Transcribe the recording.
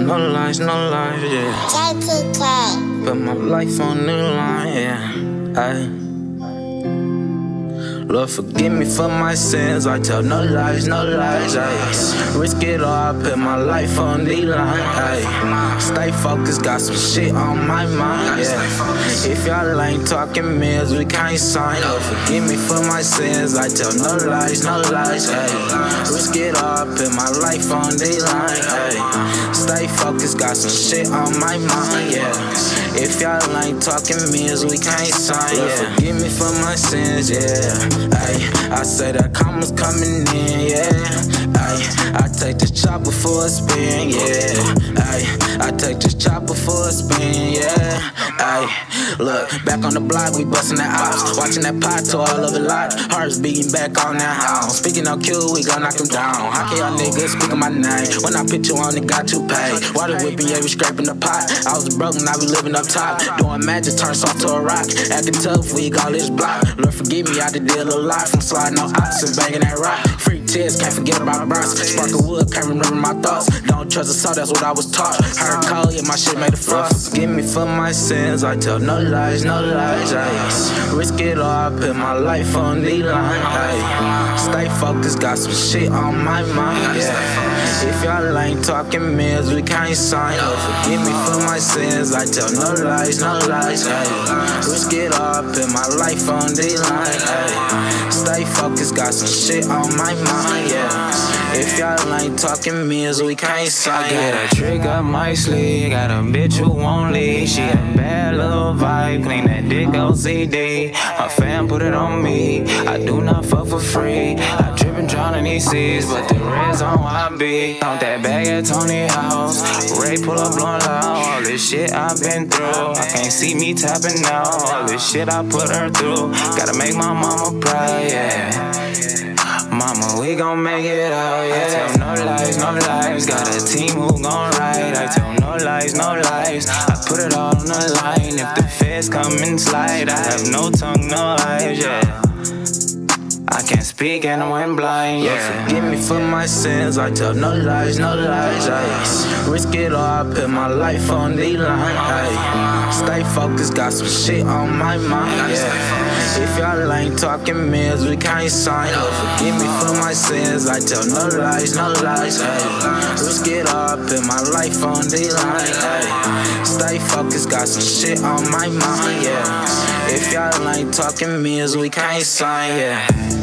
no lies, yeah. JTK. Put my life on the line, yeah. Ay. Lord, forgive me for my sins. I tell no lies, ay. Risk it all, I put my life on the line, ay. Stay focused, got some shit on my mind, yeah. If y'all ain't talking meals, we can't sign. Lord, forgive me for my sins. I tell no lies, ay. Risk it all, I put my life on the line, ay. Stay focused, got some shit on my mind, yeah. If y'all ain't talking meals, we can't sign, yeah. Forgive me for my sins, yeah. Ay, I say that karma's coming in, yeah. Ay, I take this chopper for a spin, yeah. Ay, I take this chopper for a spin, yeah. Ay, look, back on the block, we bustin' that ops. Watching that pot to all of the lot. Hearts beating back on that house. Speaking on Q, we gon' knock them down. How can y'all niggas speaking my name? When I put you on, it got you paid. Water whipping, yeah, we scraping the pot. I was broke, now we living up top. Doing magic, turn soft to a rock. Acting tough, we all this block. Lord, forgive me, I did deal a lot. From sliding on ox and banging that rock. Free tears, can't forget about bros. Sparkle wood, can't remember my thoughts. Don't trust the soul, that's what I was taught. Heard cold, yeah, my shit made a frost. Forgive me for my sins, I tell no lies, ay. Risk it all, I put my life on the line, ay. Stay focused, got some shit on my mind, yeah. If y'all ain't talking meals, we can't sign. Lord, forgive me for my sins, I tell no lies, ay. Risk it all, I put my life on the line, ay. Stay focused, got some shit on my mind, yeah. If y'all ain't talking meals, we can't sign. I got a trick up my sleeve, got a bitch who won't leave. She a bad little vibe, clean that dick OCD. My fam put it on me, I do not fuck for free. I trip and drown in these seas, but the red's on YB. Count that bag at Tony House, Ray pull up blowing loud. All this shit I've been through, I can't see me tapping out. All this shit I put her through, gotta make my mama proud, yeah. Mama, we gon' make it out, yeah. I tell no lies, got a team who gon' ride. I tell no lies, I put it all on the line. If the feds come and slide, I have no tongue, no eyes, yeah. I can't speak and I went blind, yeah. Forgive me for my sins, I tell no lies, ay. Risk it all, I put my life on the line, ay. Stay focused, got some shit on my mind, yeah. If y'all ain't talking meals, we can't sign. Lord, forgive me for my sins, I tell no lies, ay. Risk it all, I put my life on the line, ay. Stay focused, got some shit on my mind, yeah. If y'all ain't talking meals, we can't sign, yeah.